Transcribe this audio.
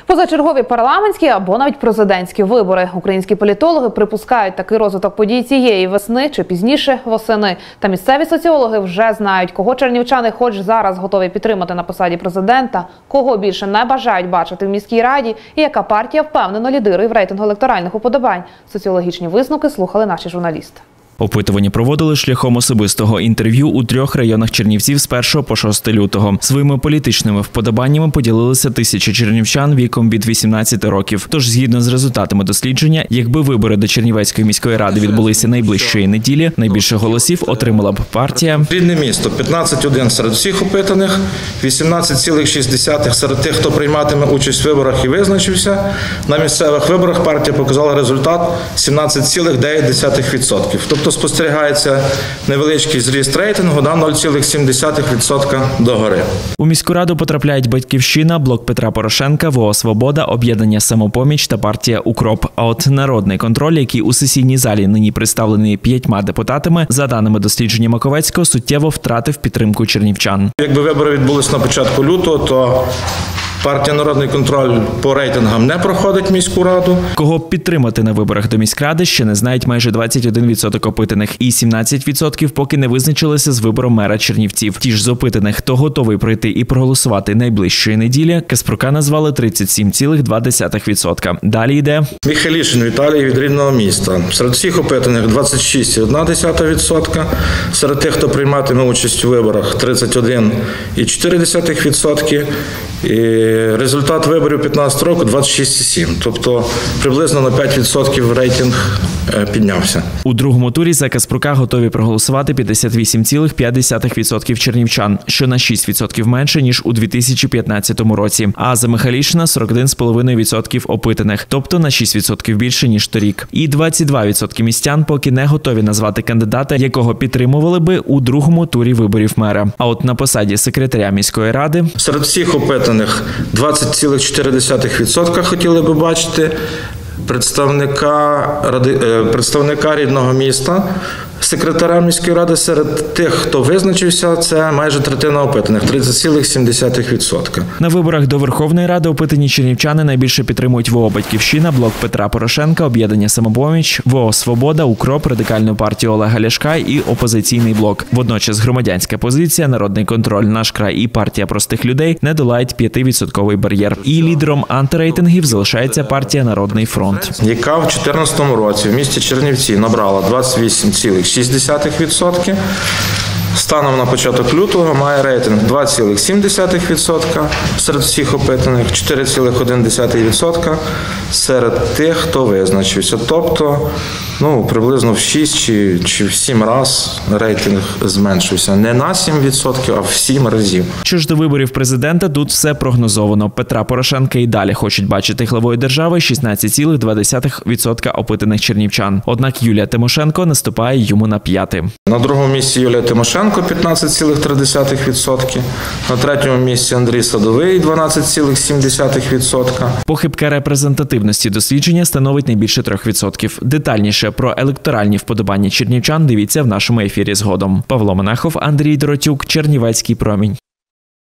Позачергові парламентські або навіть президентські вибори. Українські політологи припускають такий розвиток подій цієї весни чи пізніше восени. Та місцеві соціологи вже знають, кого чернівчани хоч зараз готові підтримати на посаді президента, кого більше не бажають бачити в міській раді і яка партія впевнено лідирує в рейтингу електоральних уподобань. Соціологічні висновки слухали наші журналісти. Опитування проводили шляхом особистого інтерв'ю у 3 районах Чернівців з 1 по 6 лютого. Своїми політичними вподобаннями поділилися 1000 чернівчан віком від 18 років. Тож, згідно з результатами дослідження, якби вибори до Чернівецької міської ради відбулися найближчої неділі, найбільше голосів отримала б партія Рідне місто 15,1 серед всіх опитаних, 18,6 серед тих, хто прийматиме участь в виборах і визначився. На місцевих виборах партія показала результат 17,9%. Тобто спостерігається невеличкий зріст рейтингу на 0,7% догори. У міську раду потрапляють «Батьківщина», «Блок Петра Порошенка», ВО «Свобода», об'єднання «Самопоміч» та партія «Укроп». А от «Народний контроль», який у сесійній залі нині представлений 5 депутатами, за даними дослідження Маковецького, суттєво втратив підтримку чернівчан. Якби вибори відбулись на початку лютого, то партія «Народний контроль» по рейтингам не проходить міську раду. Кого підтримати на виборах до міськради, ще не знають майже 21% опитаних. І 17% поки не визначилися з вибором мера Чернівців. Ті ж з опитаних, хто готовий прийти і проголосувати найближчої неділі, Каспрука назвали 37,2%. Далі йде Міхалішин Віталій від рідного міста. Серед всіх опитаних 26,1%. Серед тих, хто прийматиме участь у виборах, 31,4%. І результат виборів 15 року 26,7. Тобто приблизно на 5% рейтинг піднявся. У другому турі за Каспрука готові проголосувати 58,5% чернівчан, що на 6% менше, ніж у 2015 році. А за Михалішина 41,5% опитаних, тобто на 6% більше, ніж торік. І 22% містян поки не готові назвати кандидата, якого підтримували би у другому турі виборів мера. А от на посаді секретаря міської ради серед всіх опитаних 20,4% хотіли би бачити представника рідного міста, секретаря міської ради. Серед тих, хто визначився, це майже третина опитаних – 30,7%. На виборах до Верховної Ради опитані чернівчани найбільше підтримують ВО «Батьківщина», «Блок Петра Порошенка», об'єднання «Самопоміч», ВО «Свобода», «Укроп», Радикальну партію Олега Ляшка і «Опозиційний блок». Водночас громадянська позиція, «Народний контроль», «Наш край» і партія простих людей не долають 5% бар'єр. І лідером антирейтингів залишається партія «Народний фронт», яка в 2014 році в місті Чернівці набрала 28,6%. Станом на початок лютого має рейтинг 2,7% серед всіх опитаних, 4,1% серед тих, хто визначився. Тобто, приблизно в 6 чи в 7 разів рейтинг зменшився. Не на 7%, а в 7 разів. Що ж до виборів президента, тут все прогнозовано. Петра Порошенка і далі хочуть бачити главою держави 16,2% опитаних чернівчан. Однак Юлія Тимошенко наступає йому на п'яти. На другому місці Юлія Тимошенко 15,3%. На третьому місці Андрій Садовий 12,7%. Похибка репрезентативності дослідження становить не більше 3%. Детальніше про електоральні вподобання чернівчан дивіться в нашому ефірі згодом. Павло Монахов, Андрій Доротюк, Чернівецький промінь.